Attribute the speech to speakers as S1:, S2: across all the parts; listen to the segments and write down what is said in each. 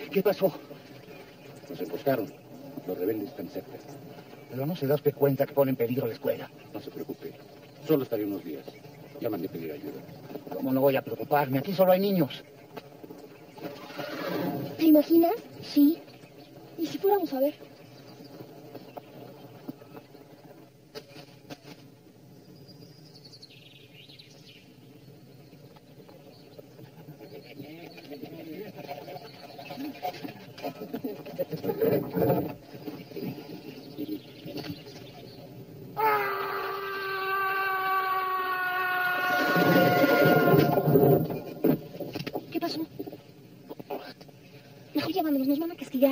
S1: ¿Qué pasó?
S2: Nos emboscaron. Los rebeldes están cerca.
S1: Pero no se da usted cuenta que pone en peligro la escuela.
S2: No se preocupe. Solo estaré unos días. Ya mandé pedir ayuda.
S1: ¿Cómo no voy a preocuparme? Aquí solo hay niños.
S3: ¿Te imaginas? Sí. ¿Y si fuéramos a ver? ¿Qué pasó? Mejor llévanos, nos van a castigar.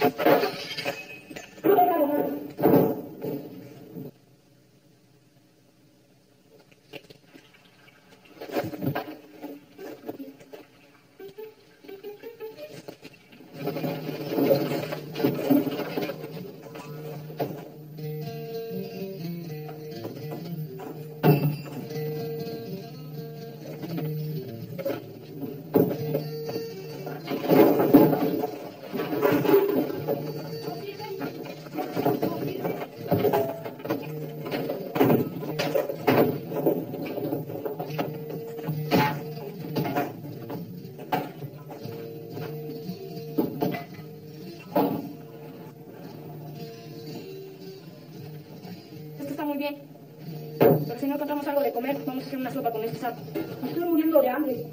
S3: Muy bien. Pero si no encontramos algo de comer, vamos a hacer una sopa con este saco. Me estoy muriendo de hambre.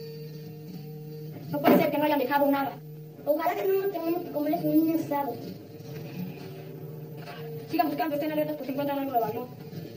S3: No puede ser que no hayan dejado nada.
S4: Ojalá que no nos tengamos que comer eso en un asado.
S3: Sigan buscando, estén alertas por si encuentran algo de valor.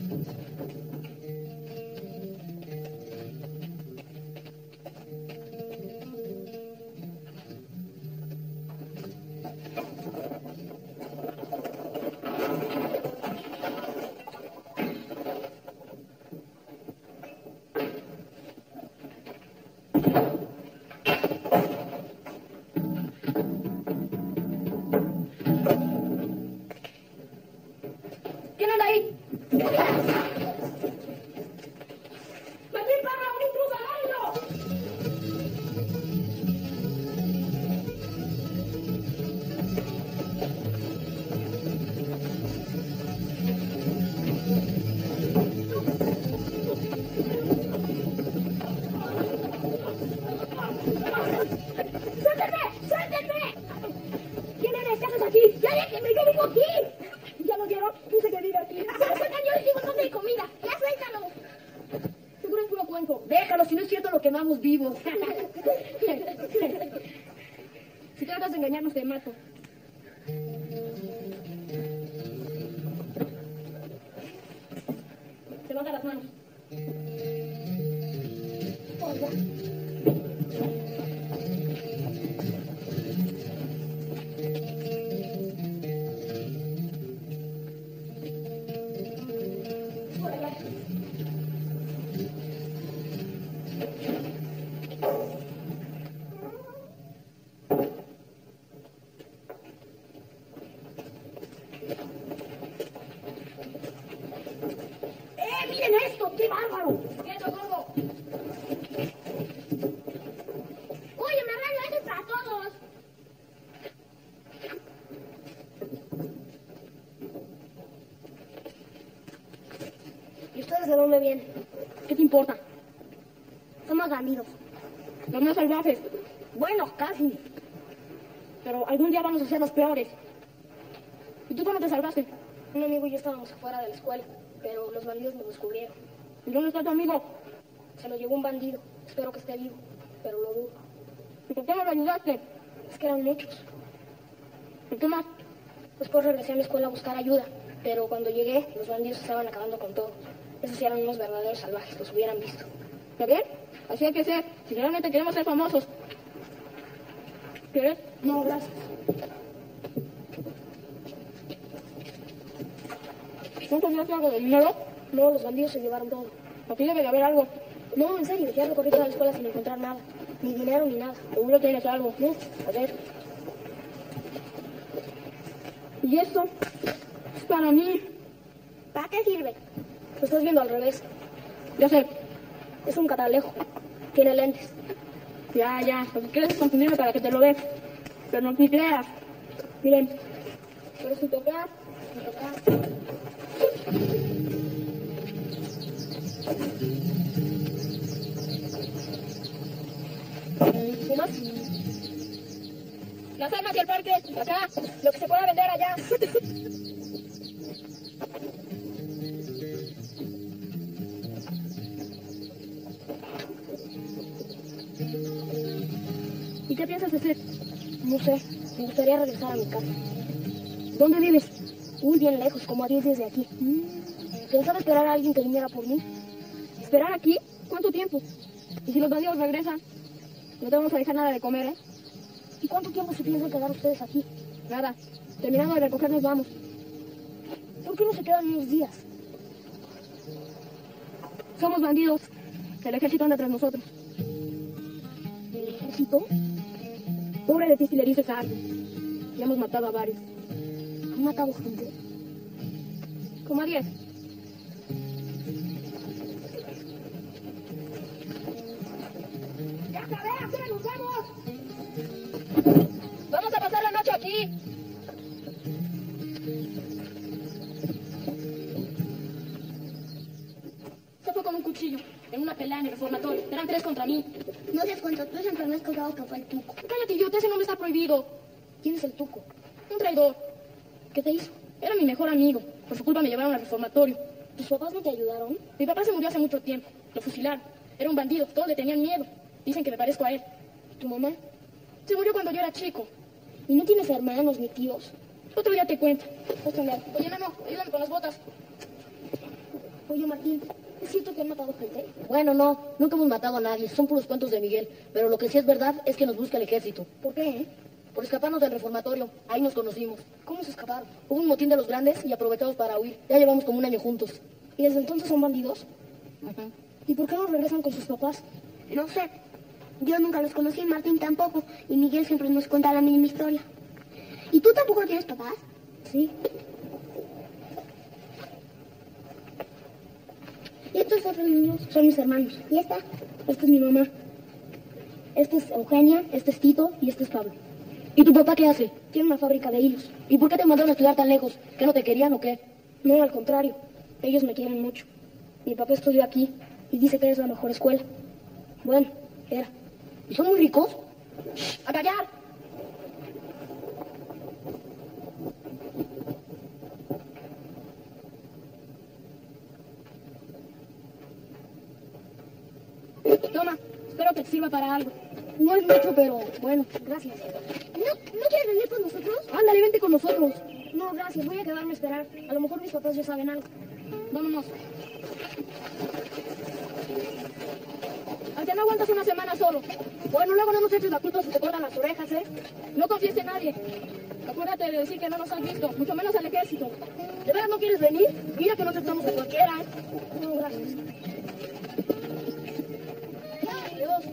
S3: ¿Quién anda ahí? ¡Martín Parra, un intruso al aire! ¡Suélteme! ¡Suélteme! ¿Quién eres? ¿Qué haces aquí? ¡Ya déjenme! ¡Yo vivo aquí! ¿Ya lo vieron? Dice que vive aquí.
S4: ¡Pero sueltan! Yo les digo dónde hay comida! ¡Ya suéltalo!
S3: Seguro es puro cuento. Déjalo, si no es cierto lo quemamos vivo. Si tratas de engañarnos, te mato. Levanta las manos.
S4: Oiga.
S3: ¡Miren esto! ¡Qué bárbaro! ¡Quieto, gordo!
S4: Oye, marrano, eso es para todos.
S3: ¿Y ustedes de dónde vienen? ¿Qué te importa?
S4: Somos bandidos.
S3: Los más salvajes.
S4: Bueno, casi.
S3: Pero algún día vamos a ser los peores. ¿Y tú cómo te salvaste?
S4: Un amigo y yo estábamos afuera de la escuela, pero los bandidos nos descubrieron.
S3: ¿Y dónde está tu amigo?
S4: Se lo llevó un bandido. Espero que esté vivo, pero lo dudo.
S3: ¿Y por qué no lo ayudaste?
S4: Es que eran muchos.
S3: ¿Y qué más?
S4: Después regresé a mi escuela a buscar ayuda, pero cuando llegué, los bandidos estaban acabando con todo. Esos sí eran unos verdaderos salvajes, los hubieran visto.
S3: ¿Está bien? Así hay que ser. Si realmente queremos ser famosos. ¿Quieres?
S4: No, gracias.
S3: ¿No tenías algo de dinero?
S4: No, los bandidos se llevaron todo.
S3: Aquí debe de haber algo.
S4: No, en serio, ya recorrí toda la escuela sin encontrar nada. Ni dinero ni nada.
S3: Seguro tienes algo.
S4: No, a ver.
S3: ¿Y esto? Es para mí.
S4: ¿Para qué sirve? Lo estás viendo al revés.
S3: Ya sé.
S4: Es un catalejo. Tiene lentes.
S3: Ya. Lo que quieres es confundirme para que te lo des. Pero no te creas. Miren.
S4: Pero sin tocar, sin tocar.
S3: ¿Fumas? Las armas y el parque. Acá. Lo que se pueda vender allá. ¿Y qué piensas hacer?
S4: No sé, me gustaría regresar a mi casa.
S3: ¿Dónde vives?
S4: Muy bien lejos, como a 10 días de aquí. Pensaba esperar a alguien que viniera por mí.
S3: ¿Esperar aquí? ¿Cuánto tiempo? ¿Y si los bandidos regresan? No te vamos a dejar nada de comer, ¿eh?
S4: ¿Y cuánto tiempo se piensan quedar ustedes aquí? Nada. Terminando de recoger nos vamos. ¿Por qué no se quedan unos días?
S3: Somos bandidos. El ejército anda tras nosotros.
S4: ¿El ejército?
S3: Pobre de ti si le dices a alguien. Ya hemos matado a varios.
S4: ¿Han matado gente?
S3: Como a 10. ¡Ya acabé! ¡A qué hora nos vamos! ¡Vamos a pasar la noche aquí! Se fue con un cuchillo en una pelea en el reformatorio. Eran 3 contra mí.
S4: No seas cuento, tú siempre me has contado que fue el Tuco.
S3: Cállate, idiota, ese nombre está prohibido.
S4: ¿Quién es el Tuco?
S3: Un traidor.
S4: ¿Qué te hizo?
S3: Era mi mejor amigo. Por su culpa me llevaron al reformatorio.
S4: ¿Tus papás no te ayudaron?
S3: Mi papá se murió hace mucho tiempo. Lo fusilaron. Era un bandido. Todos le tenían miedo. Dicen que me parezco a él.
S4: ¿Tu mamá?
S3: Se murió cuando yo era chico.
S4: ¿Y no tienes hermanos ni tíos?
S3: Otro día te cuento.
S4: Póstale.
S3: Oye, Nano, ayúdame con las botas.
S4: Oye, Martín, ¿es cierto que han matado gente?
S5: Bueno, no, nunca hemos matado a nadie, son puros cuentos de Miguel, pero lo que sí es verdad es que nos busca el ejército.
S4: ¿Por qué,
S5: Por escaparnos del reformatorio, ahí nos conocimos.
S4: ¿Cómo se escaparon?
S5: Hubo un motín de los grandes y aprovechamos para huir. Ya llevamos como un año juntos.
S4: ¿Y desde entonces son bandidos? ¿Y por qué no regresan con sus papás?
S6: No sé. Yo nunca los conocí, Martín tampoco. Y Miguel siempre nos cuenta la misma historia. ¿Y tú tampoco tienes papás?
S4: Sí.
S6: ¿Y estos otros niños?
S4: Son mis hermanos.
S6: ¿Y esta?
S4: Esta es mi mamá. Esta es Eugenia, este es Tito y este es Pablo. ¿Y tu papá qué hace? Tiene una fábrica de hilos.
S5: ¿Y por qué te mandaron a estudiar tan lejos? ¿Que no te querían o qué?
S4: No, al contrario. Ellos me quieren mucho. Mi papá estudió aquí y dice que es la mejor escuela. Bueno, era.
S5: ¿Y son muy ricos?
S3: ¡A callar! Toma, espero que te sirva para algo.
S4: No es mucho, pero bueno, gracias.
S6: ¿No quieres venir con nosotros?
S4: Ándale, vente con nosotros.
S6: No, gracias. Voy a quedarme a esperar.
S4: A lo mejor mis papás ya saben algo.
S3: Vámonos. Aunque no aguantas una semana solo. Bueno, luego no nos eches la culpa si te cortan las orejas, ¿eh? No confíes en nadie. Acuérdate de decir que no nos has visto, mucho menos al ejército. ¿De verdad no quieres venir? Mira que no tratamos a cualquiera, ¿eh?
S4: No, gracias.
S3: Adiós.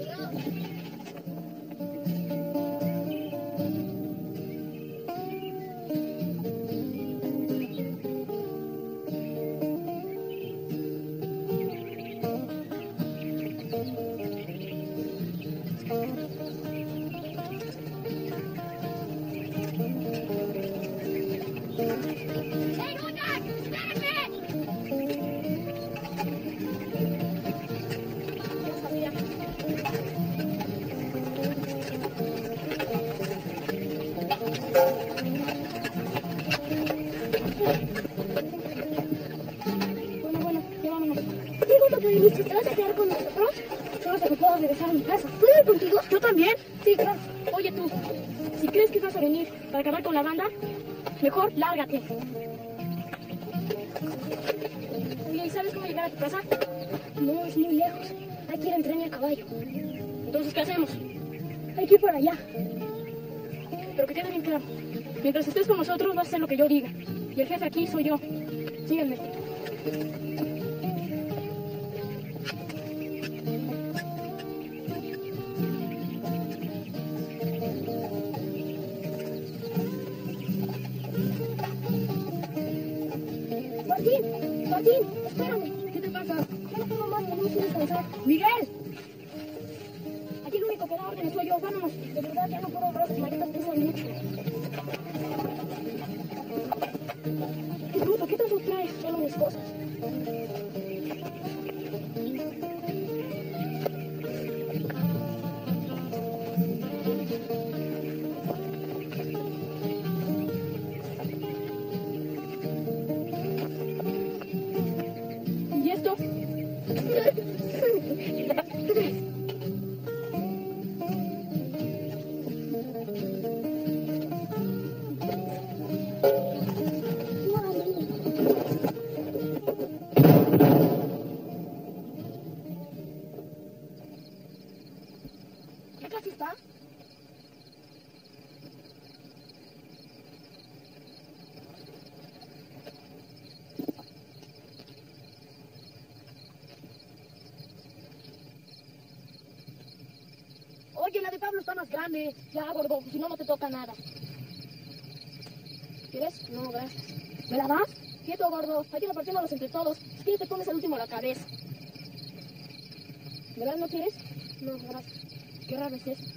S3: Bueno, ya vámonos.
S6: Qué bueno que viniste. ¿Te vas a quedar con nosotros?
S3: Solo que puedo regresar a mi casa.
S6: ¿Puedo ir contigo?
S3: ¿Yo también? Sí, claro. Oye tú, si crees que vas a venir para acabar con la banda, mejor lárgate. Oye, ¿y sabes cómo llegar a tu casa?
S4: No, es muy lejos. Hay que ir en tren y a caballo.
S3: Entonces, ¿qué hacemos?
S4: Hay que ir por allá.
S3: Pero que quede bien claro. Mientras estés con nosotros, vas a hacer lo que yo diga. Y el jefe aquí soy yo. Sígueme.
S6: Martín, espérame.
S3: ¿Qué te pasa?
S6: Ya no tengo más, tenemos que descansar.
S3: ¡Miguel!
S6: Aquí el único que da órdenes soy yo. Vámonos. De verdad, ya no puedo ver, las maletas pesan mucho.
S3: ¿Qué bruto? ¿Qué te traes?
S4: Solo mis cosas.
S3: ¿Y esto?
S6: ¿Ya casi está?
S3: la de Pablo está más grande. Ya, gordo, si no, no te toca nada. ¿Quieres? No, gracias. ¿Me la das? Quieto, gordo. Hay que repartirnos entre todos. Si quieres, te pones el último a la cabeza. ¿De verdad no quieres? No, gracias. Qué raro es eso.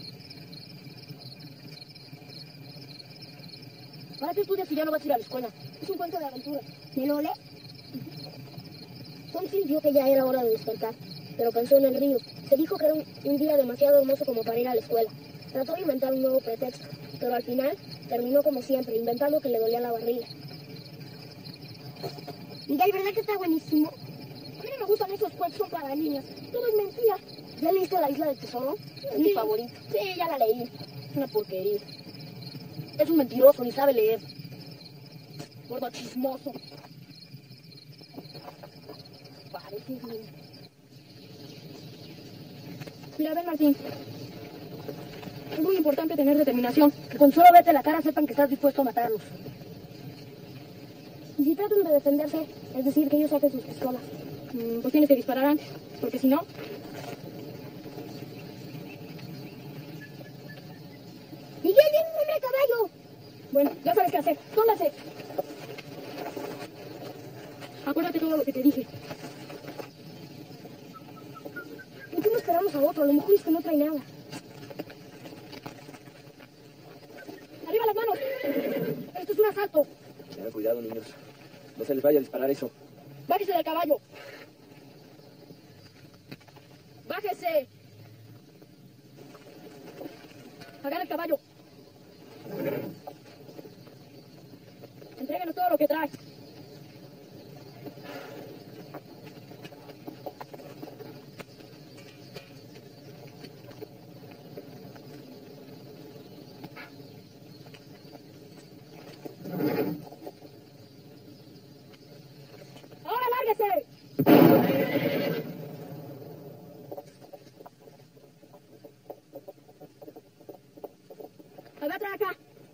S3: ¿Para qué estudias si ya no vas a ir a la escuela? Es un cuento de aventura.
S6: ¿Me lo lees? Tom sintió que ya era hora de despertar, pero pensó en el río. Se dijo que era un día demasiado hermoso como para ir a la escuela. Trató de inventar un nuevo pretexto, pero al final terminó como siempre, inventando que le dolía la barriga. Miguel, ¿verdad que está buenísimo?
S3: A mí no me gustan esos cuentos, son para niñas. Todo es mentira. ¿Ya leíste La Isla del Tesoro? Es mi favorito.
S6: Sí, ya la leí.
S3: Es una porquería. Es un mentiroso, ni sabe leer. Gordo chismoso. Parece bien. Mira, ven, Martín. Es muy importante tener determinación. Que con solo verte la cara sepan que estás dispuesto a matarlos.
S6: Y si tratan de defenderse, es decir, que ellos saquen sus pistolas.
S3: Pues tienes que disparar antes, porque si no...
S6: ¡Miguel, viene un hombre a caballo!
S3: Bueno, ya sabes qué hacer. Póngase. Acuérdate todo lo que te dije.
S6: ¿Por qué no esperamos a otro? A lo mejor es que no trae nada.
S3: ¡Arriba las manos! Esto es un asalto.
S1: Tengan cuidado, niños. No se les vaya a disparar eso.
S3: Bájese del caballo. Bájese. Agarra el caballo. Entréguenos todo lo que trae. ¡Ahora lárguese! Atrás acá.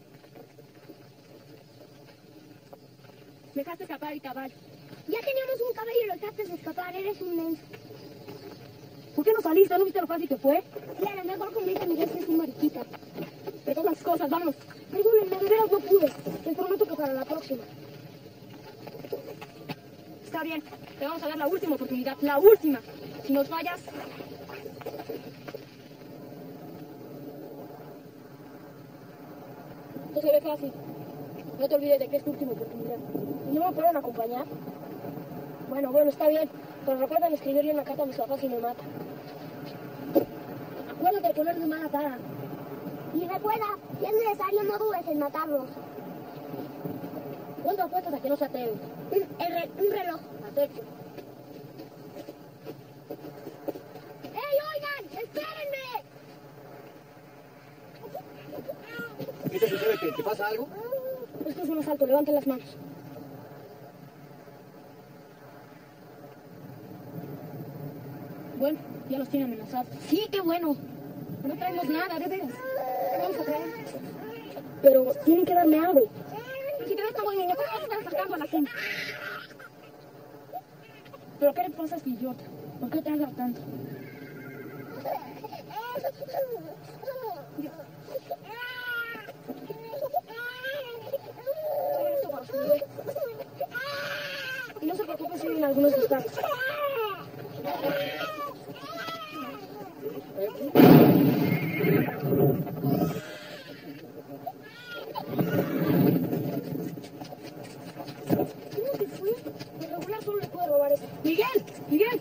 S3: Dejaste escapar el caballo.
S6: Ya teníamos un caballo y lo dejaste escapar. Eres un menso.
S3: ¿Por qué no saliste? ¿No viste lo fácil que fue?
S6: Claro, mejor convierte Miguel que es un mariquita.
S3: Recoge las cosas, vámonos.
S6: Perdónenme, de veras no pude. Les prometo que para la próxima.
S3: Está bien, te vamos a dar la última oportunidad. La última. Si nos fallas... Esto se ve fácil. No te olvides de que es tu última oportunidad.
S6: ¿Y no me pueden acompañar?
S3: Bueno, está bien. Pero recuerda escribirle una carta a mis papás si me matan.
S6: Acuérdate de ponerle mala cara. Y recuerda, si es necesario, no dudes en matarlos.
S3: ¿Cuánto apuestas a que no se atreven?
S6: Un reloj.
S3: Acepto.
S6: ¡Ey, oigan! ¡Espérenme!
S1: ¿Qué te sucede? ¿Te pasa algo?
S3: Esto es un asalto, levanten las manos. Bueno, ya los tienen amenazados.
S6: Sí, qué bueno.
S3: No traemos nada, de veras.
S6: ¿Qué vamos a traer?
S3: Pero tienen que darme algo. Si te ves tan buen niño, ¿cómo vas a estar sacando a la gente? ¿Pero qué le pasa a este idiota? ¿Por qué te habla tanto? Esto para su bebé. Y no se preocupe si vienen algunos disparos.
S6: ¿Cómo se fue? El regular solo le puede robar eso.
S3: ¡Miguel! ¡Miguel!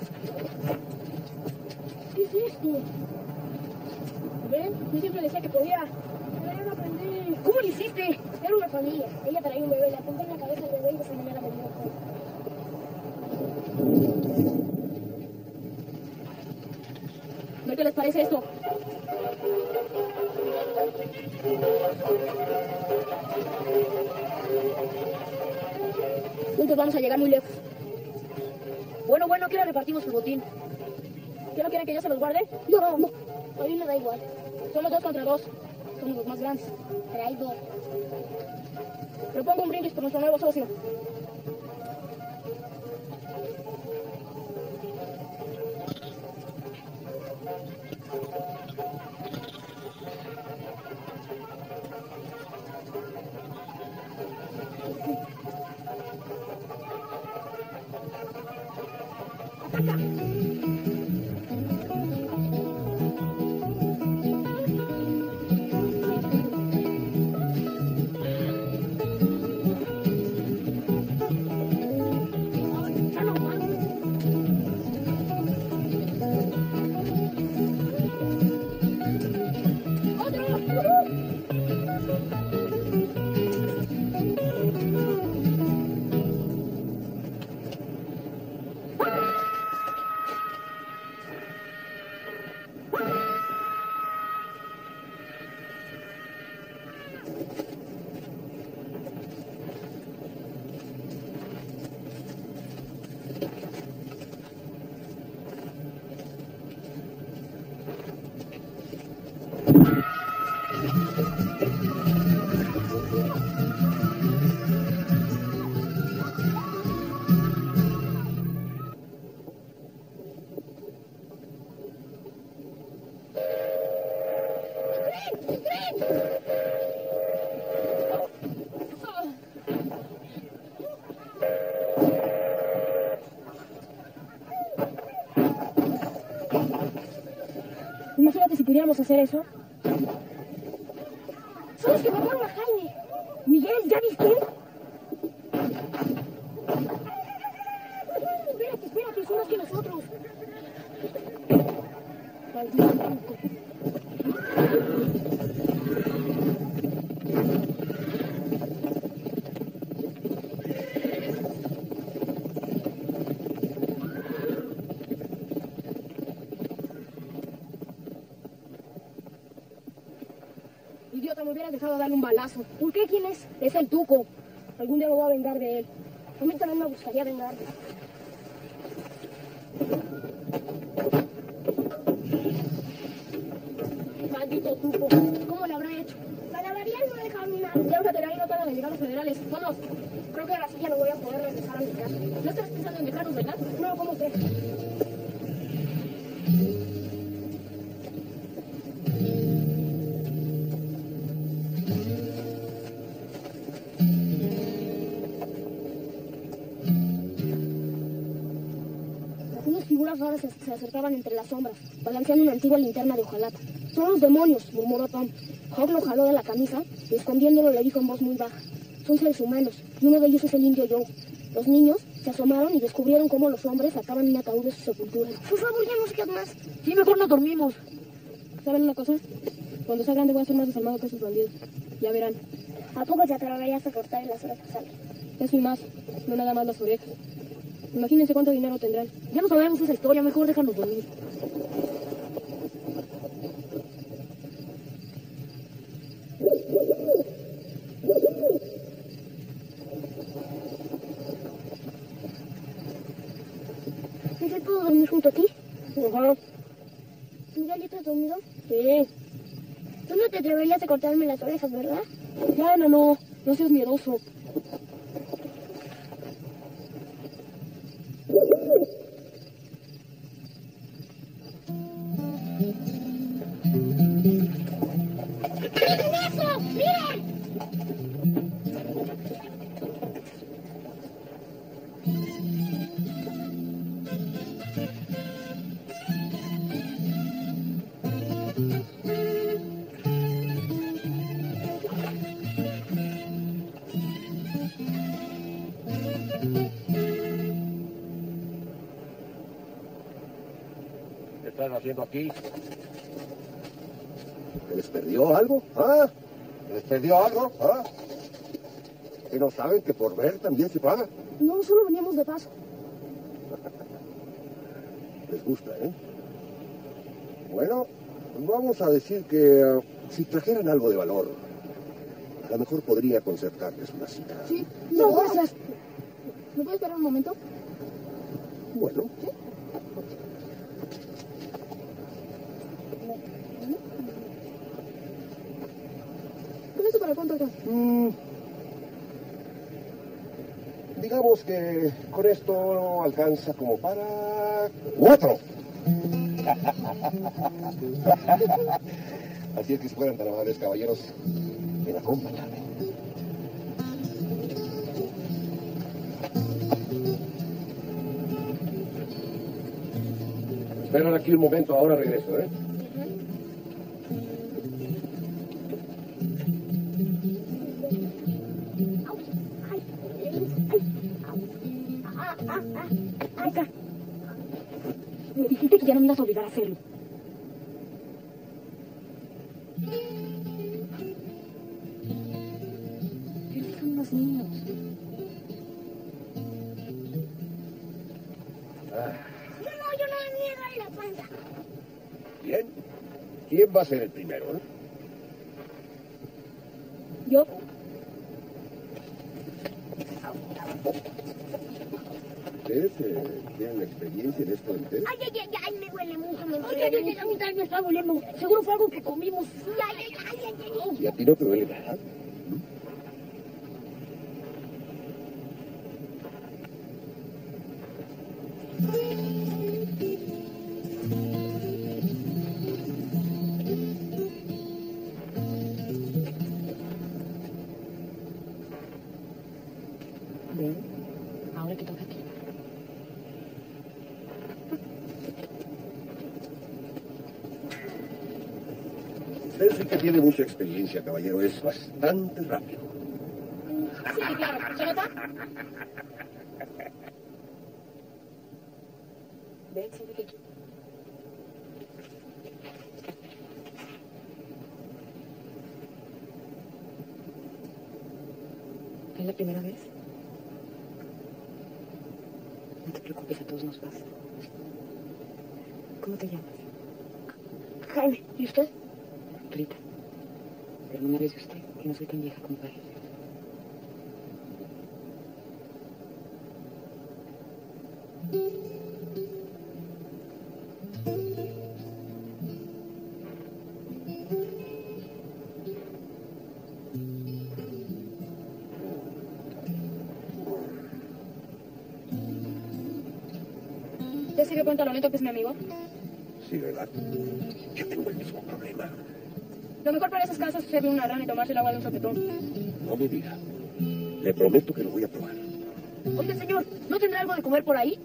S6: ¿Qué es esto?
S3: ¿Ven? Yo siempre decía que podía.
S6: Pero no aprendí.
S3: ¿Cómo lo hiciste?
S6: Era una familia. Ella traía un bebé, le apuntó en la cabeza al bebé y esa mañana me dio todo.
S3: ¿No qué les parece esto? Juntos vamos a llegar muy lejos. Bueno, ¿qué le repartimos el botín? ¿Qué no quieren que yo se los guarde?
S6: No, a mí me da igual.
S3: Somos 2 contra 2. Somos los más grandes.
S6: Traidor.
S3: Propongo un brindis por nuestro nuevo socio. Imagínate si pudiéramos hacer eso.
S6: Son los que mataron a Jaime.
S3: Miguel, ¿ya viste? Espérate, son más que nosotros. Maldito truco. Idiota, me hubieras dejado darle un balazo.
S6: ¿Por qué? ¿Quién es?
S3: Es el Tuco. Algún día me voy a vengar de él.
S6: A mí también me gustaría vengarme.
S3: Maldito Tuco. ¿Cómo lo habrá hecho?
S6: La lavandería no me dejaron ni nada.
S3: Ya ahora te la no tardan en llegar los federales. Vamos.
S6: Creo que ahora sí ya no voy a poder regresar a mi casa.
S3: No estás pensando en dejarnos, ¿verdad?
S6: No, ¿cómo crees? Unas figuras raras se acercaban entre las sombras, balanceando una antigua linterna de hojalata. Son los demonios, murmuró Tom. Hawk lo jaló de la camisa y escondiéndolo le dijo en voz muy baja. Son seres humanos, y uno de ellos es el indio Joe. Los niños se asomaron y descubrieron cómo los hombres sacaban un ataúd de su sepultura. Por favor, ya no se quede más.
S3: Sí, mejor no dormimos. ¿Saben una cosa? Cuando sea grande voy a ser más desalmado que esos bandidos. Ya verán.
S6: ¿A poco te atreverías a cortar las orejas a alguien?
S3: Eso y más. No nada más las orejas. Imagínense cuánto dinero tendrán. Ya no sabemos esa historia, mejor déjanos dormir.
S6: ¿Miguel, puedo dormir junto a ti?
S3: Ajá.
S6: ¿Miguel, ya te has dormido?
S3: Sí.
S6: Tú no te atreverías a cortarme las orejas, ¿verdad?
S3: Ya, no seas miedoso.
S6: ¡Miren eso! ¡Miren!
S2: ¿Qué están haciendo aquí?
S7: ¿Se les perdió algo? ¿Ah? ¿Se les perdió algo? ¿Ah? ¿Que no saben que por ver también se paga?
S6: No, solo veníamos de paso.
S7: Les gusta, ¿eh? Bueno, vamos a decir que si trajeran algo de valor, a lo mejor podría concertarles una cita.
S3: Sí, no, gracias. ¿Me puedes esperar un momento?
S7: Bueno.
S3: ¿Sí? ¿Con esto para cuánto acá?
S7: Digamos que con esto alcanza como para 4. Así es que si fueran tan amables, caballeros, ven a acompañarme.
S2: Esperen aquí un momento, ahora regreso, ¿eh?
S3: Me dijiste que ya no me ibas a obligar a hacerlo. Esos son unos niños.
S6: Yo no me miedo en la panza.
S2: Bien. ¿Quién va a ser el primero, eh?
S3: ¿Yo?
S7: ¿Ustedes tienen experiencia en esto del té?
S6: Ay, me huele mucho.
S3: Ay, a mí también me está volviendo. Seguro fue algo que comimos.
S7: ¿Y a ti no te duele nada? Usted sí que tiene mucha experiencia, caballero. Es bastante rápido.
S3: Sí, claro. ¿Se nota?
S8: Betsy, ¿qué? ¿Es la primera vez? No te preocupes, a todos nos pasa. ¿Cómo te llamas?
S6: Jaime, ¿y usted?
S8: Rita. Pero no me hables de usted, que no soy tan vieja como parece.
S3: ¿Ya se dio cuenta lo lento que es mi amigo?
S7: Sí, ¿verdad? Yo tengo el mismo problema.
S3: Lo mejor para esos casos es servir una rana y tomarse el agua de un sopetón.
S7: No me diga. Le prometo que lo voy a probar.
S3: Oiga, señor, ¿no tendrá algo de comer por ahí?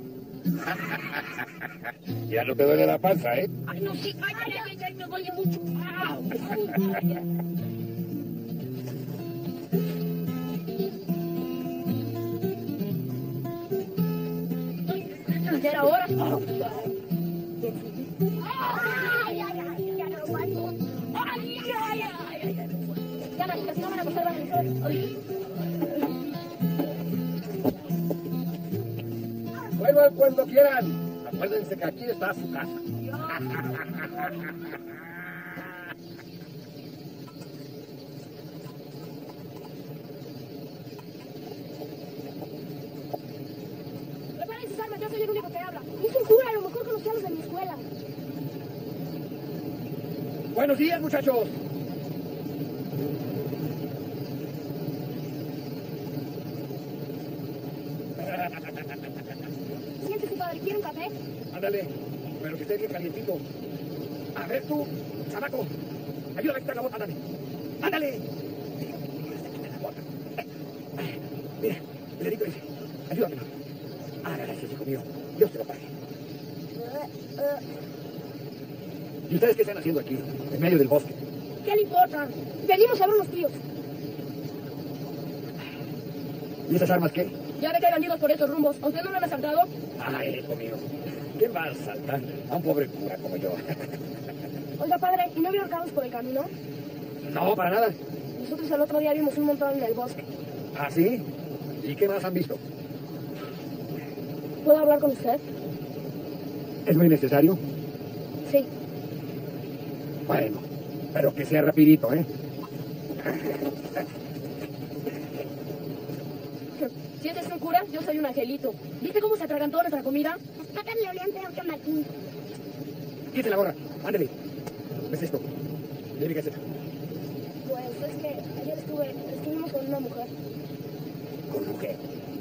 S2: Ya no te duele la panza, ¿eh?
S3: Ay, no, sí. Ay, me duele mucho. Ya era hora.
S6: Ya no aguanto.
S3: Ya, Nachita, si no van a acostar, van a acostar.
S2: Vuelvan cuando quieran. Acuérdense que aquí está su casa.
S3: Preparen sus armas, yo soy el único que habla.
S6: Es un cura, a lo mejor conocía a los de mi escuela.
S2: Buenos días, muchachos.
S3: Siéntese, padre, ¿quiere un café?
S2: Ándale, pero que esté bien calientito. A ver tú, chamaco. Ayúdame a quitar la bota, ándale. ¡Ándale! Mira, Federico dice, ayúdame. Ah, gracias, hijo mío. Dios te lo pague. ¿Y ustedes qué están haciendo aquí, en medio del bosque?
S3: ¿Qué le importa? Venimos a ver unos tíos.
S2: ¿Y esas armas qué?
S3: Ya ve que hay bandidos por estos rumbos. ¿A usted no lo han asaltado?
S2: Ay, hijo mío. ¿Quién va a asaltar a un pobre cura como yo?
S3: Oiga, padre, ¿y no vieron cabos por el camino?
S2: No, para nada.
S3: Nosotros el otro día vimos un montón en el bosque.
S2: ¿Ah, sí? ¿Y qué más han visto?
S3: ¿Puedo hablar con usted?
S2: ¿Es muy necesario?
S3: Sí.
S2: Bueno, pero que sea rapidito, ¿eh?
S3: Si este es un cura, yo soy un angelito. ¿Viste cómo se atragantó nuestra comida?
S6: Las patas le olían peor que Martín.
S2: Quítese la gorra, ándale. ¿Ves esto? Dime qué es eso.
S3: Pues es que ayer estuvimos con una mujer.
S2: ¿Con mujer?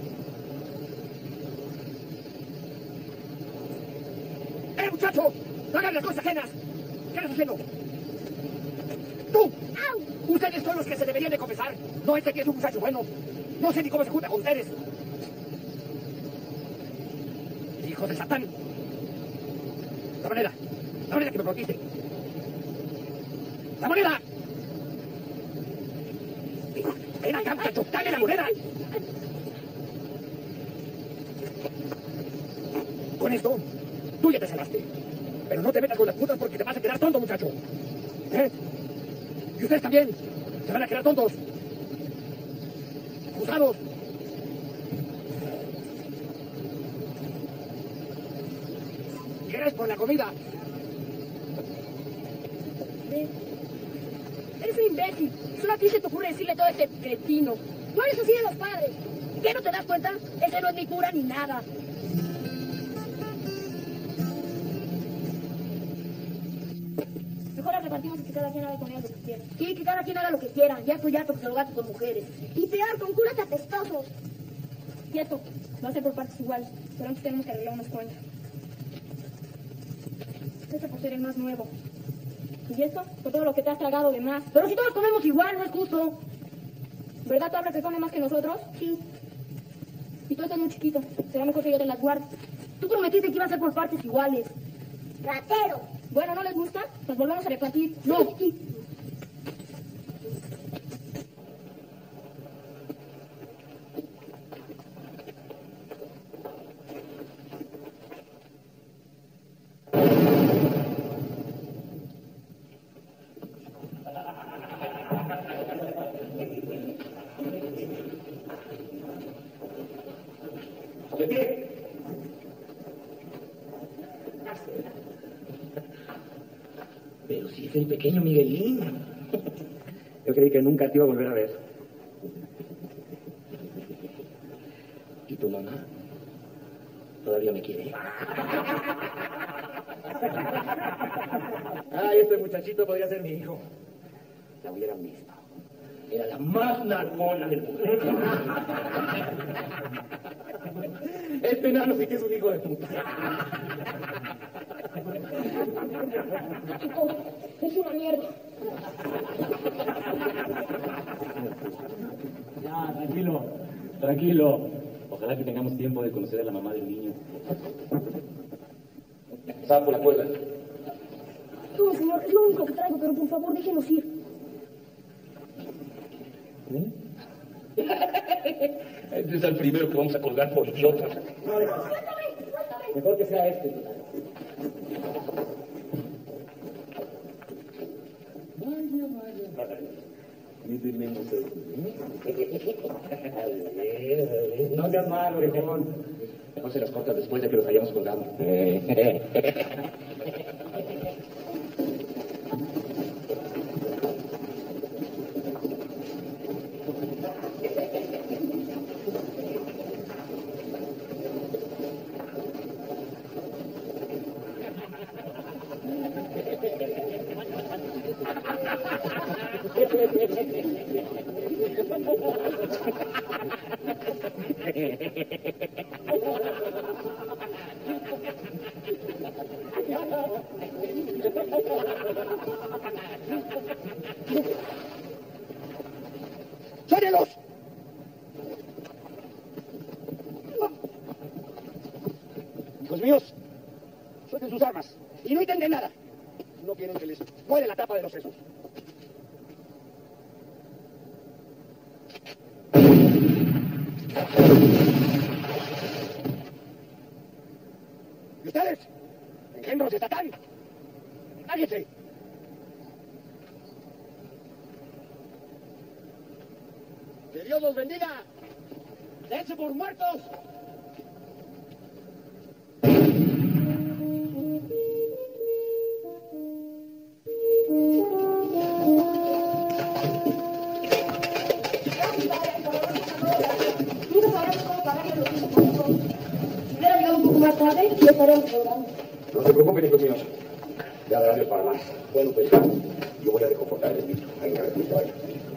S2: ¡Muchacho! ¡No hagan las cosas ajenas! ¿Qué estás haciendo? ¡Tú!
S6: ¡Au!
S2: Ustedes son los que se deberían de confesar. No este que es un muchacho bueno. No sé ni cómo se junta con ustedes. ¡Hijos de Satán! La moneda que me prometiste. ¡La moneda! ¡Ven acá, muchacho! ¡Dale la moneda! Con esto, tú ya te salvaste. Pero no te metas con las putas porque te vas a quedar tonto, muchacho. ¿Eh? Y ustedes también. Se van a quedar tontos. Acusados. Y eres por la comida.
S3: Eres un imbécil. Solo a ti se te ocurre decirle todo este cretino. No eres así de los padres. ¿Qué no te das cuenta? Ese no es ni cura ni nada. Mejor las repartimos y que cada quien haga con ellas lo que quiera. Sí, que cada quien haga lo que quiera. Ya estoy harto que se lo gaste con mujeres.
S6: Y peor, con curas apestosos.
S3: Y esto va a ser por partes iguales. Pero antes tenemos que arreglar unas cuentas. Este por ser el más nuevo. Y esto por todo lo que te has tragado de más. Pero si todos comemos igual, no es justo. ¿Verdad, Tabla, que come más que nosotros? Sí. Y tú estás muy chiquito. Será mejor que yo te las guarde. Tú prometiste que iba a ser por partes iguales.
S6: Ratero.
S3: Bueno, ¿no les gusta? Pues volvamos a repartir.
S5: No.
S2: Pero si es el pequeño Miguelín. Yo creí que nunca te iba a volver a ver. ¿Y tu mamá? Todavía me quiere. Ay, este muchachito podría ser mi hijo. La hubieran visto. Era la más narcona del mundo. Este enano sí que es un hijo de puta.
S3: Chico, es una mierda.
S2: Ya, tranquilo, tranquilo. Ojalá que tengamos tiempo de conocer a la mamá del niño. Sal por la puerta.
S3: No, señor, es lo único que traigo, pero por favor déjenos ir.
S2: Este es el primero que vamos a colgar por idiota. Mejor que sea este. No seas malo, orejón. Mejor se las cortas después de que los hayamos colgado.
S1: ¡Suénelos! Hijos míos, suelten sus armas y no intenten nada. No quieren que les vuele la tapa de los sesos. ¿Y ustedes? ¡Engendros de Satán! ¡Cállense! ¡Que Dios los bendiga! ¡Dense por muertos!
S3: Si hubiera llegado un poco más tarde, ya estaríamos logrando.
S2: No se preocupen, hijos míos. Ya habrá Dios para más. Bueno, pues yo voy a reconfortar el espíritu. Venga, vaya.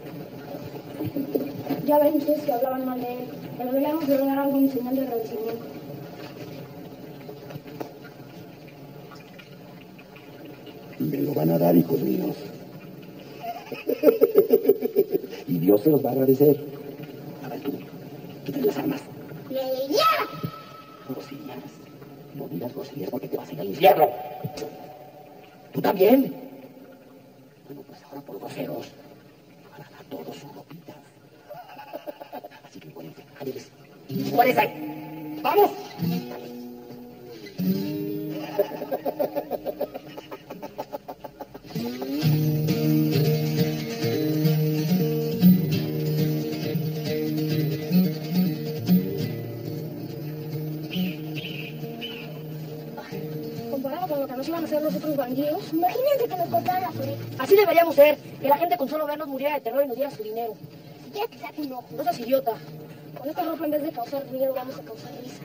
S3: Ya ven ustedes que hablaban mal de él. Le deberíamos de dar algo en señal de agradecimiento.
S2: Me lo van a dar, hijos míos. Y Dios se los va a agradecer. A ver tú, quítale las armas. Groserías. No digas groserías porque te vas a ir al infierno. ¿Tú también? Bueno, pues ahora por groseros. Van a dar todos sus ropitas. Así que ponete. Adiós. ¿Cuál es ahí? ¡Vamos!
S3: Comparado con lo que nos iban a hacer los otros bandidos, imagínense que nos cortaran las orejas. Así deberíamos ser, que la gente con solo vernos muriera de terror y nos diera su dinero.
S6: Ya te saco un ojo.
S3: No seas idiota. Con esta ropa en vez de causar miedo vamos a causar risa.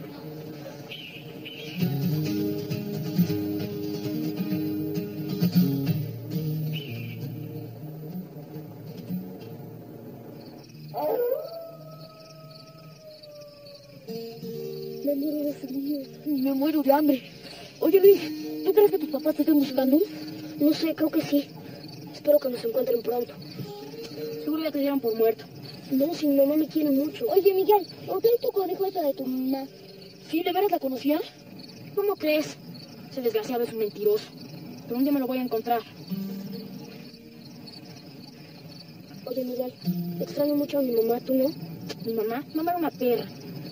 S6: Me muero de frío.
S5: Me muero de hambre. Oye, Luis, ¿tú crees que tus papás te estén buscando?
S6: No sé, creo que sí. Espero que nos encuentren pronto.
S5: Seguro ya te dieron por muerto.
S6: No, si mi mamá me quiere mucho. Oye, Miguel, ¿por qué tu conejo esta de tu mamá?
S5: ¿Sí, de veras la conocía?
S6: ¿Cómo crees?
S5: Ese desgraciado es un mentiroso.
S3: pero un día me lo voy a encontrar.
S6: Oye, Miguel, extraño mucho a mi mamá, ¿tú no?
S3: Mi mamá era una perra.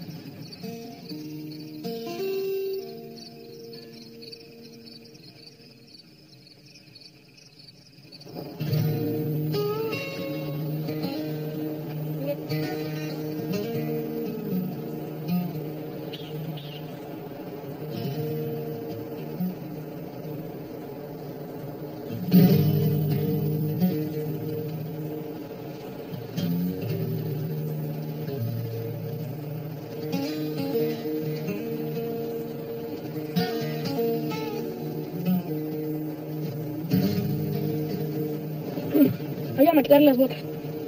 S3: Ayúdame a quitarle las botas.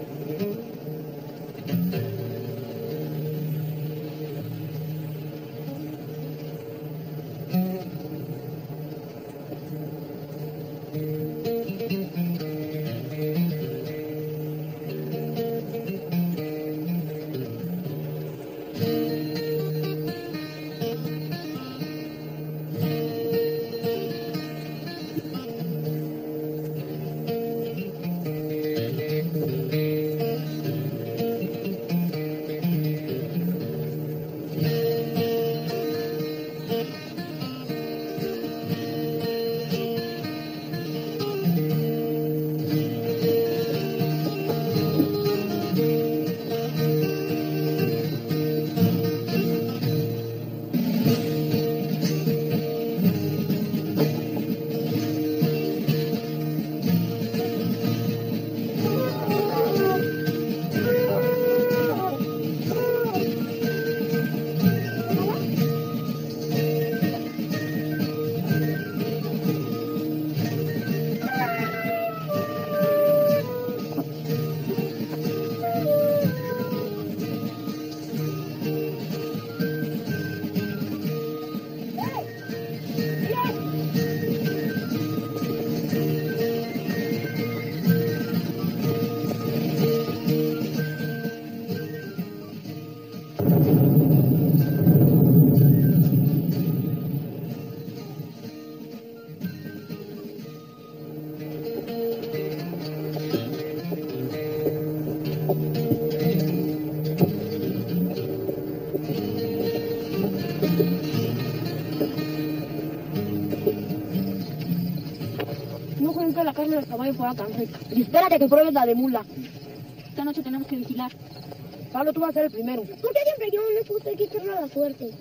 S3: No creo que la carne del caballo fuera tan rica. Y espérate que pruebes la de mula. Esta noche tenemos que vigilar. Pablo, tú vas a ser el primero.
S6: ¿Por qué siempre yo? No es justo, hay que echarle a la suerte.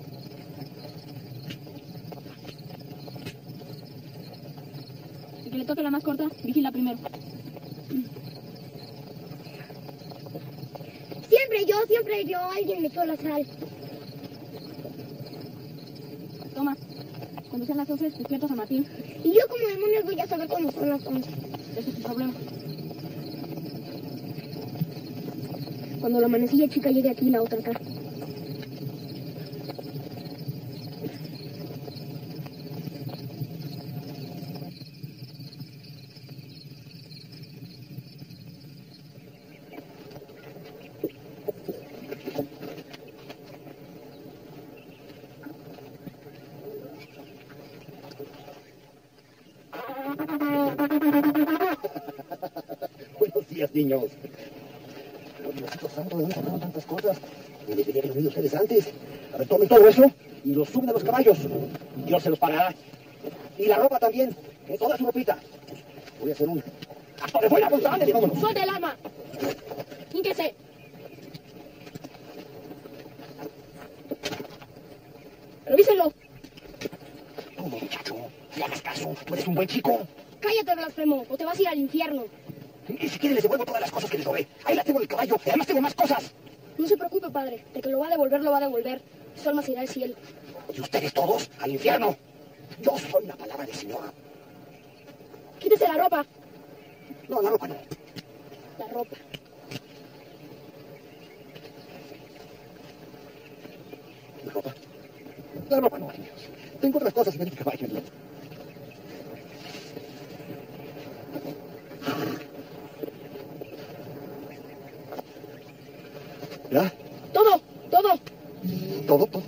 S3: El que le toque la más corta, vigila primero.
S6: Siempre yo. Alguien me echó la sal.
S3: Toma. Cuando sean las 11, despiertas a Martín.
S6: Y yo como demonios voy a saber cómo son las 11.
S3: Ese es tu problema.
S6: Cuando la manecilla chica llegue aquí, la otra acá.
S2: Buenos días, niños. Pero Diosito santo, ¿de dónde sacaron tantas cosas? Me debería haber venido ustedes antes. A ver, tomen todo eso y los suben a los caballos. Dios se los pagará. Y la ropa también, toda su ropita. Voy a hacer un acto de buena voluntad y vámonos.
S3: ¡Suelte el arma! ¡Hínquese! ¡Revísenlo!
S2: Tú, muchacho, le hagas caso. Tú eres un buen chico.
S3: ¡Cállate, blasfemo! O te vas a ir al infierno.
S2: Y si quieren les devuelvo todas las cosas que les robé. Ahí la tengo el caballo. Y además tengo más cosas.
S3: No se preocupe, padre. De que lo va a devolver, lo va a devolver. Su alma se irá al cielo.
S2: Y ustedes todos al infierno. Yo soy la palabra del Señor.
S3: Quítese la ropa.
S2: No, la ropa no.
S3: La ropa.
S2: ¿La ropa? La ropa no, niños. Tengo otras cosas en el caballo. ¿No? ¿Ya?
S3: ¡Todo! ¡Todo!
S2: Todo, todo.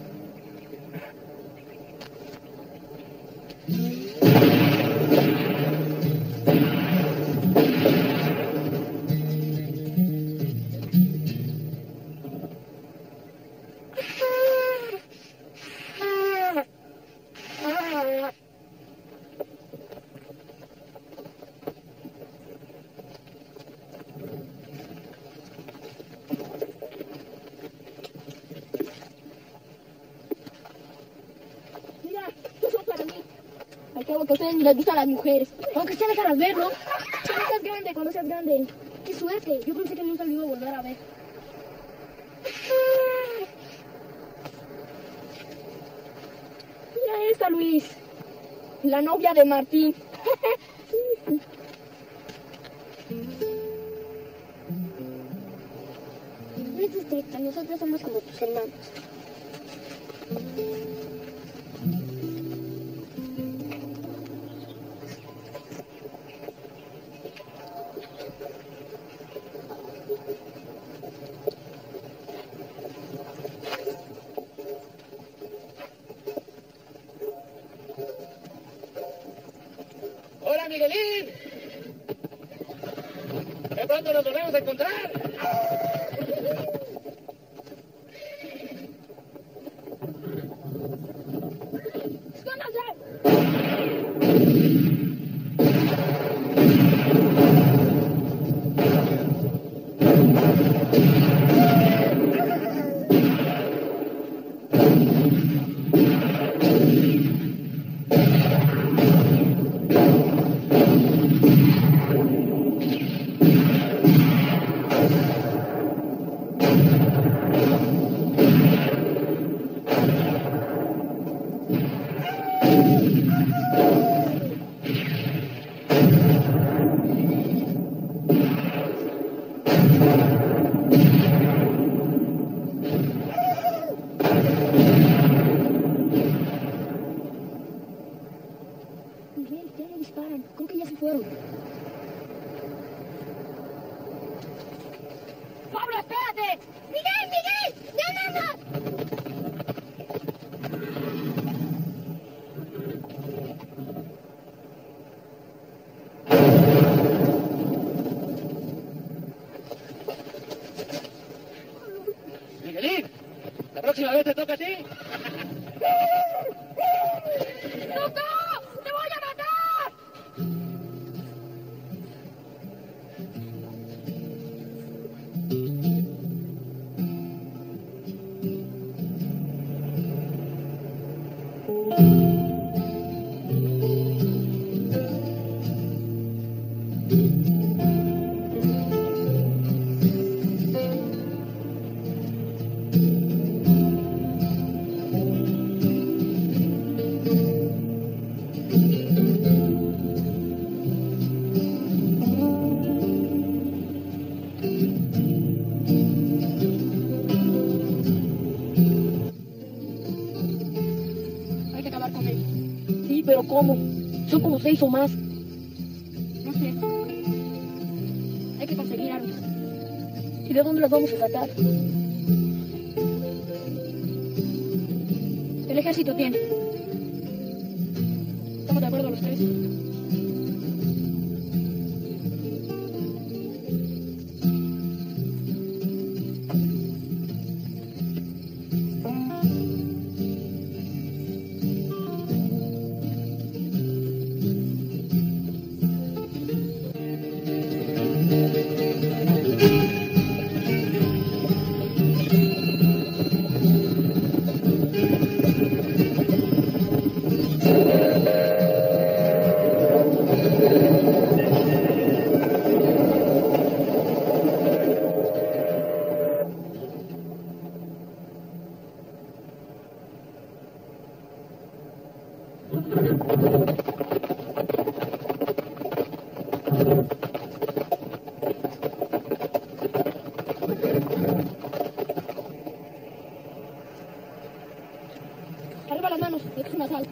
S6: Que a ustedes ni les gustan las mujeres. Aunque sea, déjalas ver, ¿no? Cuando seas grande, cuando seas grande. ¡Qué suerte! Yo pensé que nunca lo iba a volver a ver. Mira esta, Luis. La novia de Martín. No es estricta, nosotros somos como tus hermanos.
S1: ¡Hola, Miguelín! ¡De pronto nos volvemos a encontrar!
S6: Creo que ya se fueron.
S3: ¡Pablo, espérate! ¡Miguel, Miguel! ¡Ya nada!
S1: Miguelín, la próxima vez te toca a ti.
S3: ¡Loco! ¡Te voy a matar! Hay que acabar con él.
S6: Sí, pero ¿cómo? Son como 6 o más.
S3: No sé. Hay que conseguir armas.
S6: ¿Y de dónde las vamos a sacar?
S3: El ejército tiene. ¿Estamos de acuerdo los tres? Arriba las manos, esto es un asalto.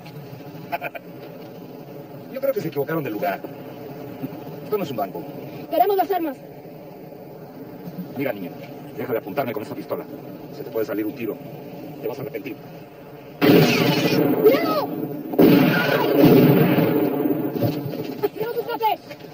S2: Yo creo que se equivocaron de lugar. Esto no es un banco.
S3: Queremos las armas.
S2: Mira, niña, deja de apuntarme con esa pistola. Se te puede salir un tiro. Te vas a arrepentir.
S3: ¡Cuidado! ¡Tenemos sus cafés!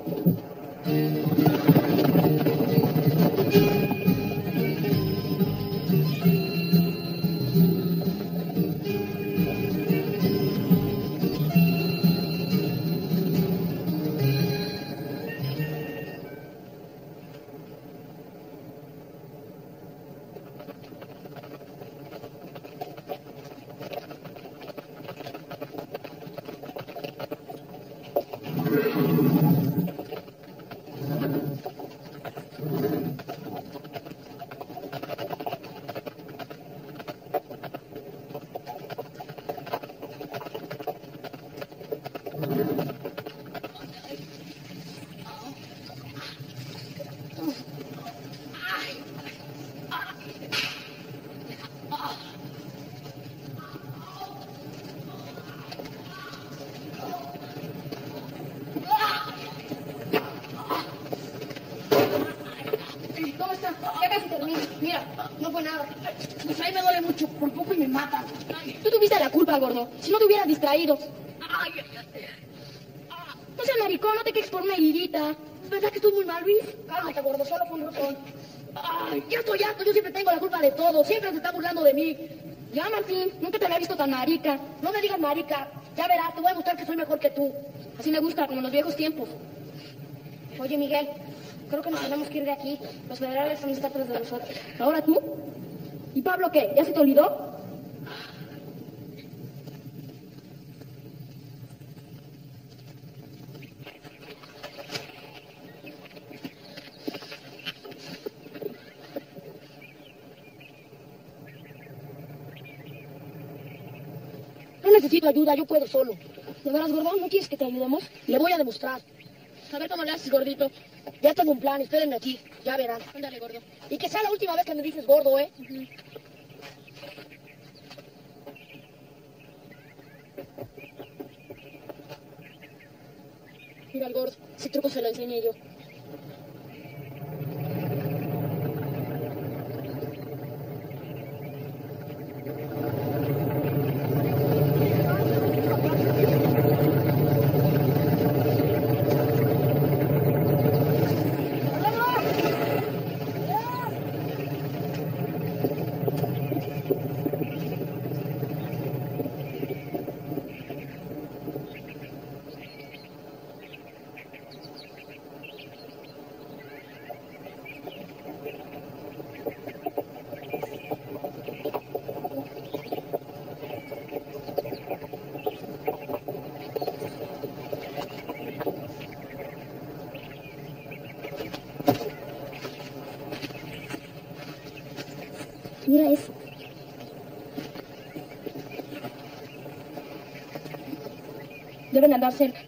S3: Gordo, si no te hubieras distraído. No seas maricón, no te quejes por una heridita. ¿Es verdad que estoy muy mal, Luis? Cálmate, gordo, solo fue un rotón. Ya estoy harto, yo siempre tengo la culpa de todo. Siempre se está burlando de mí. Ya, Martín, nunca te había visto tan marica. No me digas marica. Ya verás, te voy a mostrar que soy mejor que tú. Así me gusta, como en los viejos tiempos.
S4: Oye, Miguel, creo que nos tenemos que ir de aquí. Los federales están atrás de nosotros.
S3: ¿Ahora tú? ¿Y Pablo qué? ¿Ya se te olvidó?
S5: No necesito ayuda, yo puedo solo.
S3: ¿De veras, gordo? ¿No quieres que te ayudemos?
S5: Le voy a demostrar.
S3: A ver cómo le haces, gordito.
S5: Ya tengo un plan, espérenme aquí, ya verán.
S3: Ándale, gordo.
S5: Y que sea la última vez que me dices gordo, ¿eh?
S3: Mira el gordo, ese truco se lo enseñé yo.
S6: Mira eso.
S3: Deben andar cerca.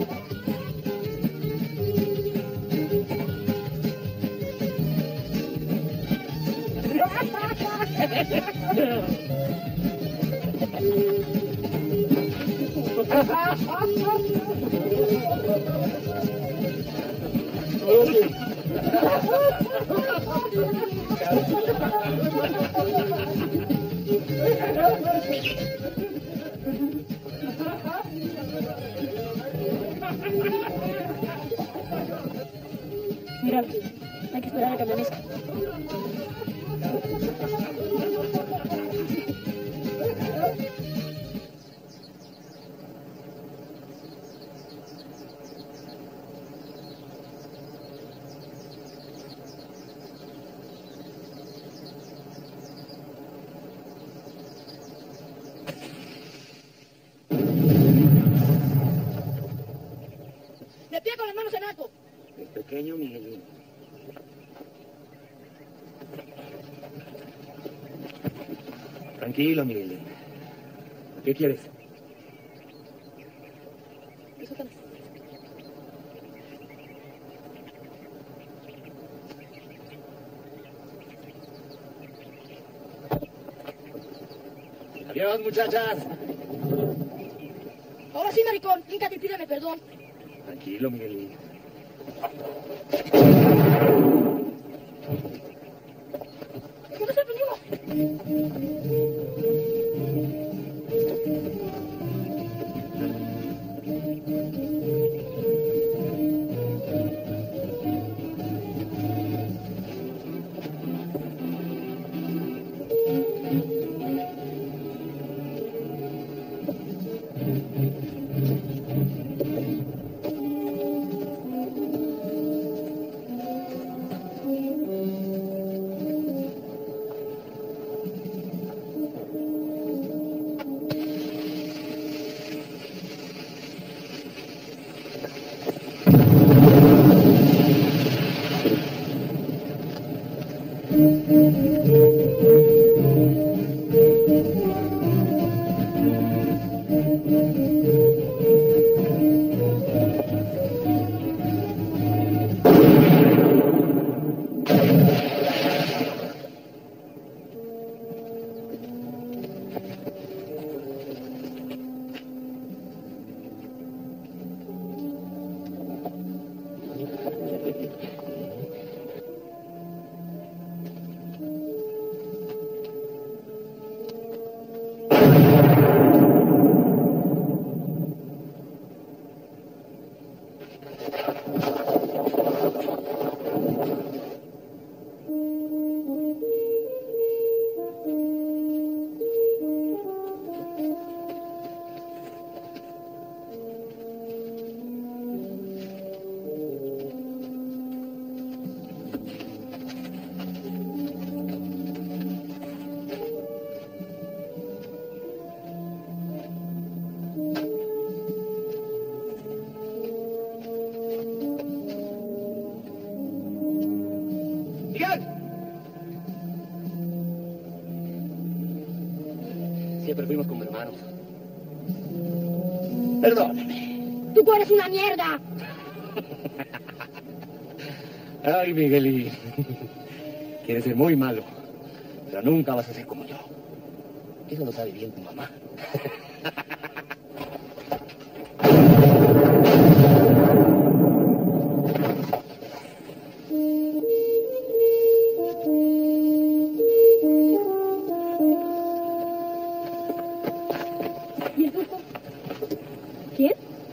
S3: Mira, hay que esperar a que amanezca.
S5: ¡De pie con las manos en alto!
S2: El pequeño Miguelín. Tranquilo, Miguelín. ¿Qué quieres? Adiós, muchachas.
S5: Ahora sí, maricón, híncate y pídeme perdón.
S2: Tranquilo, Miguelín.
S5: ¿Qué nos sorprendimos?
S2: Siempre fuimos como hermanos. Perdóname.
S6: ¡Tú eres una mierda!
S2: Ay, Miguelín. Quieres ser muy malo, pero nunca vas a ser como yo. Eso lo sabe bien tu mamá.
S6: ¿Y el turco? ¿Quién?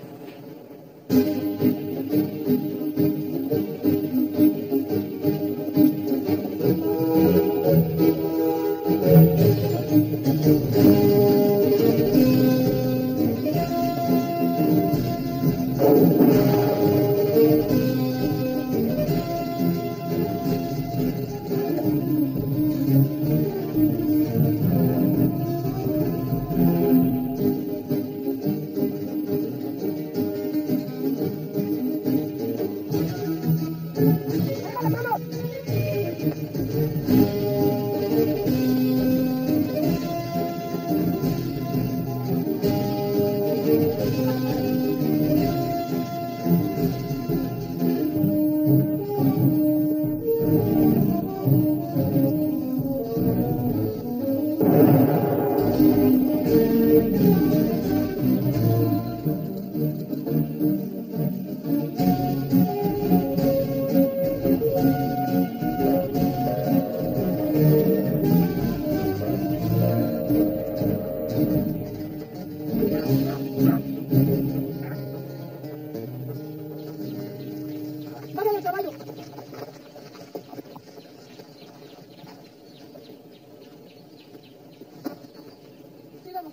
S6: ¡Bájale, caballo! Síganos.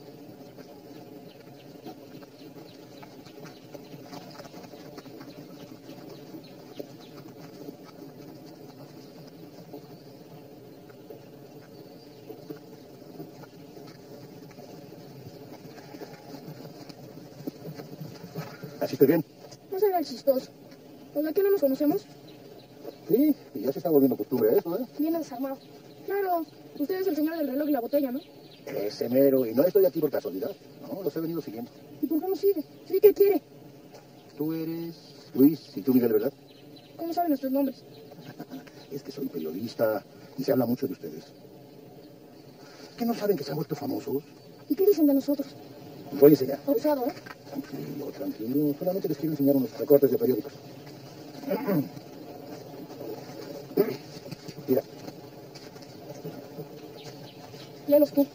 S7: ¿Así estoy bien?
S6: No se haga chistoso. ¿Los de aquí no nos conocemos?
S7: Sí, y ya se está volviendo costumbre eso, ¿eh?
S6: Viene desarmado. Claro, usted es el señor del reloj y la botella, ¿no?
S7: Ese mero, y no estoy aquí por casualidad. No, los he venido siguiendo.
S6: ¿Y por qué no sigue? ¿Sí qué quiere?
S7: Tú eres Luis y tú Miguel, ¿verdad?
S6: ¿Cómo saben nuestros nombres?
S7: Es que soy periodista y se habla mucho de ustedes. ¿Qué no saben que se han vuelto famosos?
S6: ¿Y qué dicen de nosotros?
S7: Voy a enseñar.
S6: Abusado, ¿eh?
S7: Tranquilo, tranquilo. Solamente les quiero enseñar unos recortes de periódicos. Mira,
S6: Léelos tú.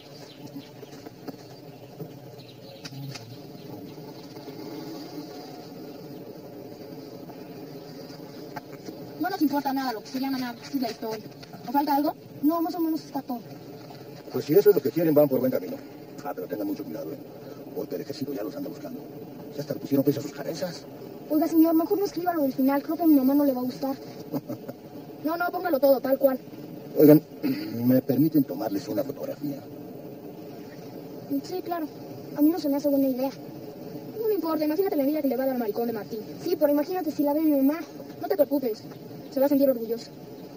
S6: No nos importa nada lo que se llama nada, es la historia. ¿Nos falta algo? No, más o menos está todo.
S7: pues si eso es lo que quieren, van por buen camino. Ah, pero tengan mucho cuidado, ¿eh? Porque el ejército ya los anda buscando. Ya hasta le pusieron peso a sus cabezas.
S6: Oiga, señor, mejor no escriba lo del final. Creo que a mi mamá no le va a gustar. No, póngalo todo, tal cual.
S7: Oigan, ¿me permiten tomarles una fotografía?
S6: Sí, claro. A mí no se me hace buena idea. No me importa, imagínate la envidia que le va a dar al maricón de Martín. Sí, pero imagínate si la ve mi mamá. No te preocupes, se va a sentir orgullosa.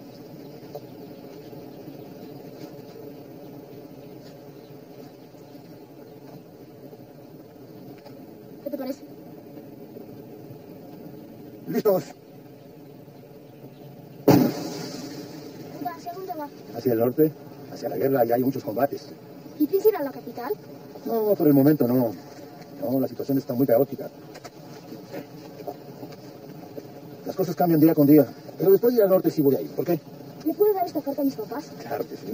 S6: ¿Qué te parece?
S7: ¿Listos?
S6: Oiga, ¿hacia dónde va?
S7: Hacia el norte, hacia la guerra, ya hay muchos combates.
S6: ¿Y piensa ir a la capital?
S7: No, por el momento no. No, la situación está muy caótica. Las cosas cambian día con día. Pero después de ir al norte sí voy a ir. ¿Por qué?
S6: ¿Le puede dar esta carta a mis papás?
S7: Claro que sí.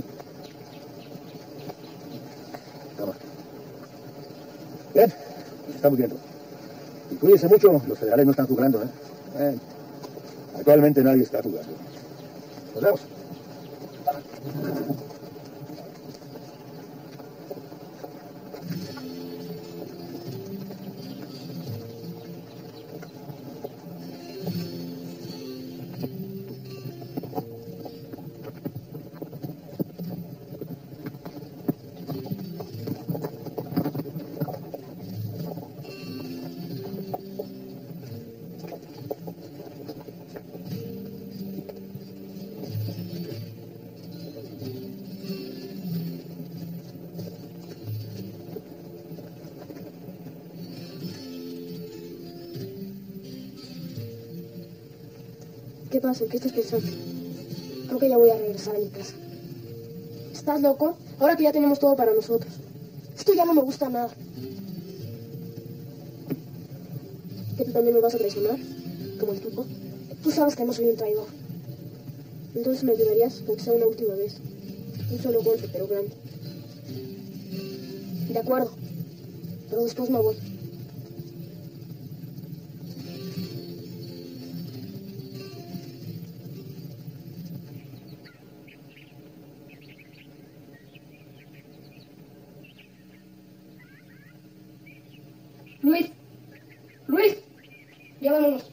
S7: Toma. Bien, nos estamos viendo. Y cuídense mucho, los federales no están jugando, ¿eh? Actualmente nadie está jugando. Nos vemos.
S6: ¿Qué pasa? ¿Qué estás pensando? Creo que ya voy a regresar a mi casa. ¿Estás loco? Ahora que ya tenemos todo para nosotros. Esto ya no me gusta nada. ¿Que tú también me vas a traicionar? Como el tipo. Tú sabes que no soy un traidor. Entonces me ayudarías, aunque sea una última vez. Un solo golpe, pero grande. De acuerdo. Pero después me voy.
S3: Luis. Luis. Ya vámonos.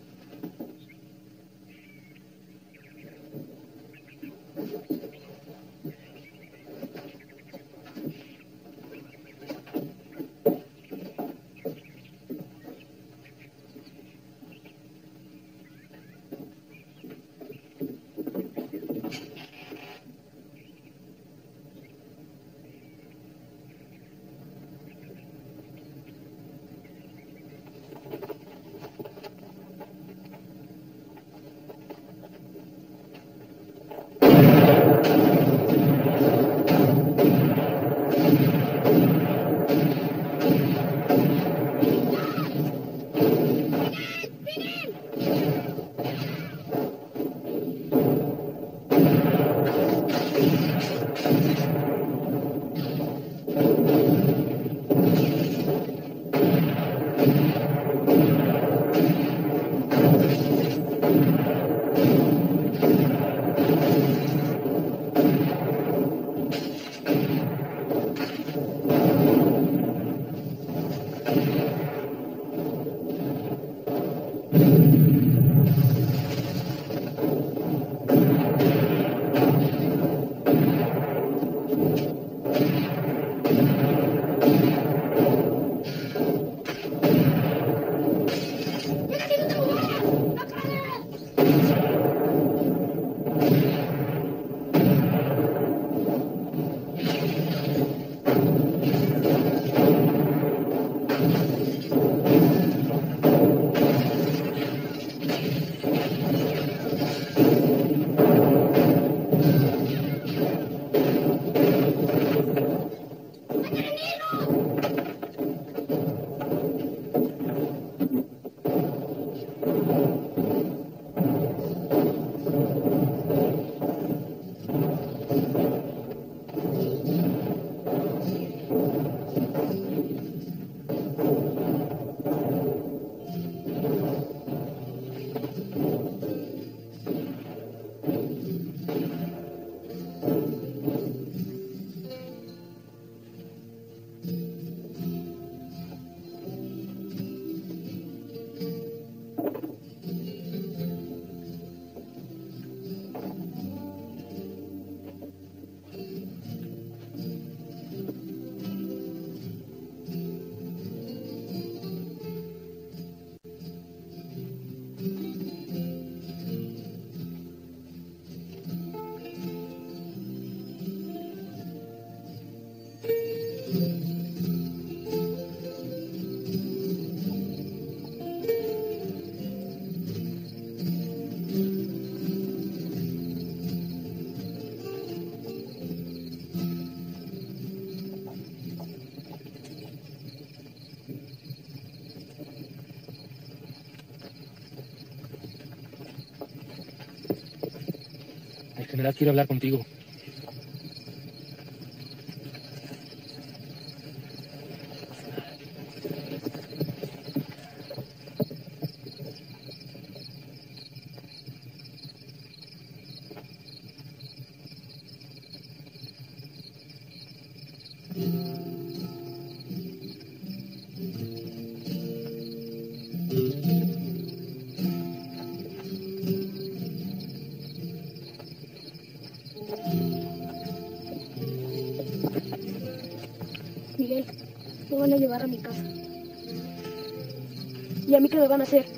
S9: El general quiere hablar contigo.
S6: Miguel, me van a llevar a mi casa. ¿Y a mí qué me van a hacer?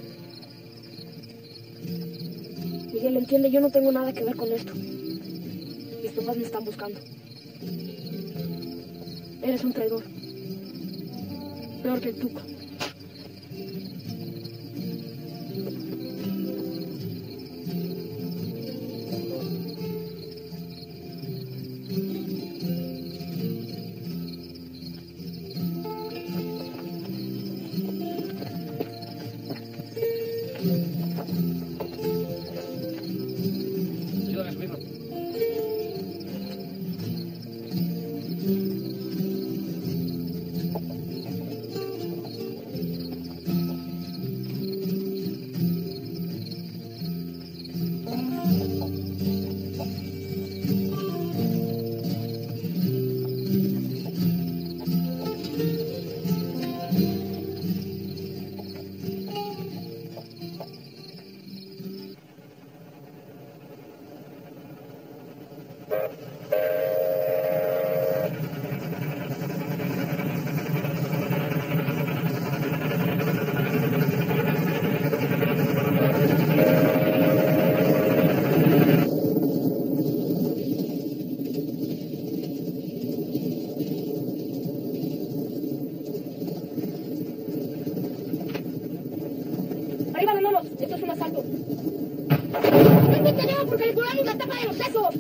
S6: Miguel, entiende, yo no tengo nada que ver con esto. Mis papás me están buscando. Eres un traidor. Peor que el Tuco.
S1: Ayúdame a subirlo.
S3: Arriba, vámonos. Esto es un asalto. ¡No me tenemos por calcularnos la tapa de los sesos!